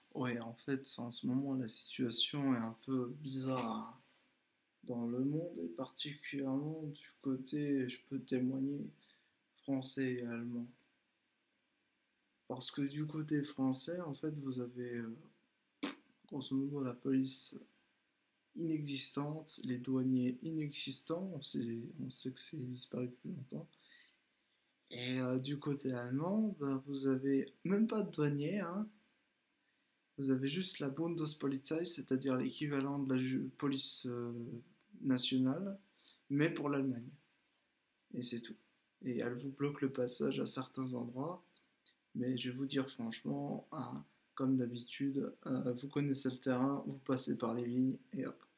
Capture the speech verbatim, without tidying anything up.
Ouais, en fait, en ce moment, la situation est un peu bizarre dans le monde et particulièrement du côté, je peux témoigner, français et allemand. Parce que du côté français, en fait, vous avez euh, grosso modo la police inexistante, les douaniers inexistants, on sait, on sait que c'est disparu depuis longtemps. Et euh, du côté allemand, ben, vous avez même pas de douaniers, hein. Vous avez juste la Bundespolizei, c'est-à-dire l'équivalent de la ju- police euh, nationale, mais pour l'Allemagne. Et c'est tout. Et elle vous bloque le passage à certains endroits, mais je vais vous dire franchement, hein, comme d'habitude, euh, vous connaissez le terrain, vous passez par les lignes et hop.